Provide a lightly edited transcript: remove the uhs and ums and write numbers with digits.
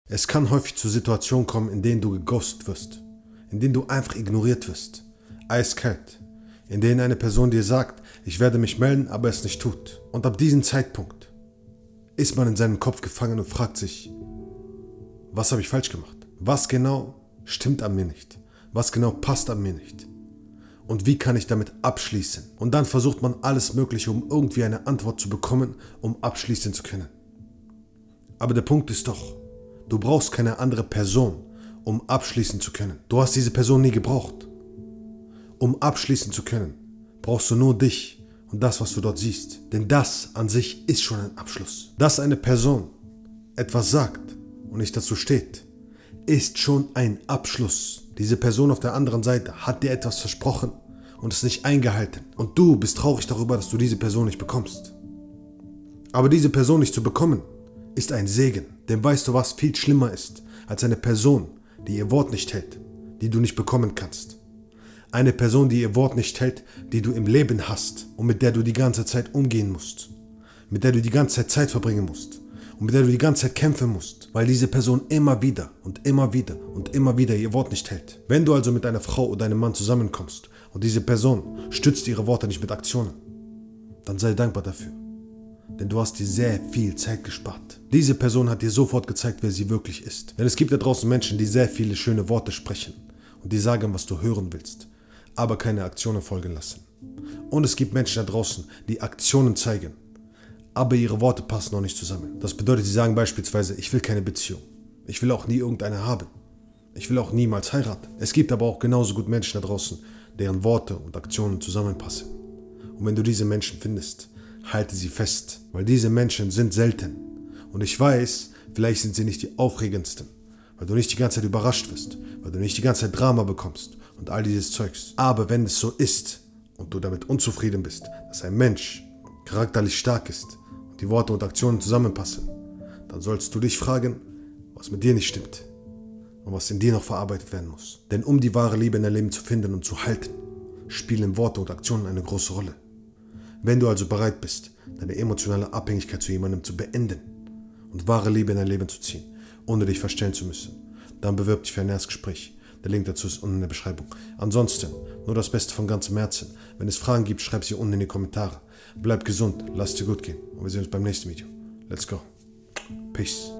Es kann häufig zu Situationen kommen, in denen du geghostet wirst, in denen du einfach ignoriert wirst, eiskalt, in denen eine Person dir sagt, ich werde mich melden, aber es nicht tut. Und ab diesem Zeitpunkt ist man in seinem Kopf gefangen und fragt sich, was habe ich falsch gemacht? Was genau stimmt an mir nicht? Was genau passt an mir nicht? Und wie kann ich damit abschließen? Und dann versucht man alles Mögliche, um irgendwie eine Antwort zu bekommen, um abschließen zu können. Aber der Punkt ist doch, du brauchst keine andere Person, um abschließen zu können. Du hast diese Person nie gebraucht. Um abschließen zu können, brauchst du nur dich und das, was du dort siehst. Denn das an sich ist schon ein Abschluss. Dass eine Person etwas sagt und nicht dazu steht, ist schon ein Abschluss. Diese Person auf der anderen Seite hat dir etwas versprochen und es nicht eingehalten. Und du bist traurig darüber, dass du diese Person nicht bekommst. Aber diese Person nicht zu bekommen, ist ein Segen. Denn weißt du, was viel schlimmer ist, als eine Person, die ihr Wort nicht hält, die du nicht bekommen kannst. Eine Person, die ihr Wort nicht hält, die du im Leben hast und mit der du die ganze Zeit umgehen musst. Mit der du die ganze Zeit verbringen musst. Und mit der du die ganze Zeit kämpfen musst, weil diese Person immer wieder und immer wieder und immer wieder ihr Wort nicht hält. Wenn du also mit einer Frau oder einem Mann zusammenkommst und diese Person stützt ihre Worte nicht mit Aktionen, dann sei dankbar dafür. Denn du hast dir sehr viel Zeit gespart. Diese Person hat dir sofort gezeigt, wer sie wirklich ist. Denn es gibt da draußen Menschen, die sehr viele schöne Worte sprechen und die sagen, was du hören willst, aber keine Aktionen folgen lassen. Und es gibt Menschen da draußen, die Aktionen zeigen, aber ihre Worte passen noch nicht zusammen. Das bedeutet, sie sagen beispielsweise, ich will keine Beziehung. Ich will auch nie irgendeine haben. Ich will auch niemals heiraten. Es gibt aber auch genauso gut Menschen da draußen, deren Worte und Aktionen zusammenpassen. Und wenn du diese Menschen findest, halte sie fest, weil diese Menschen sind selten. Und ich weiß, vielleicht sind sie nicht die aufregendsten, weil du nicht die ganze Zeit überrascht wirst, weil du nicht die ganze Zeit Drama bekommst und all dieses Zeugs. Aber wenn es so ist und du damit unzufrieden bist, dass ein Mensch charakterlich stark ist und die Worte und Aktionen zusammenpassen, dann sollst du dich fragen, was mit dir nicht stimmt und was in dir noch verarbeitet werden muss. Denn um die wahre Liebe in dein Leben zu finden und zu halten, spielen Worte und Aktionen eine große Rolle. Wenn du also bereit bist, deine emotionale Abhängigkeit zu jemandem zu beenden und wahre Liebe in dein Leben zu ziehen, ohne dich verstellen zu müssen, dann bewirb dich für ein Erstgespräch. Der Link dazu ist unten in der Beschreibung. Ansonsten, nur das Beste von ganzem Herzen. Wenn es Fragen gibt, schreib sie unten in die Kommentare. Bleib gesund, lass dir gut gehen und wir sehen uns beim nächsten Video. Let's go. Peace.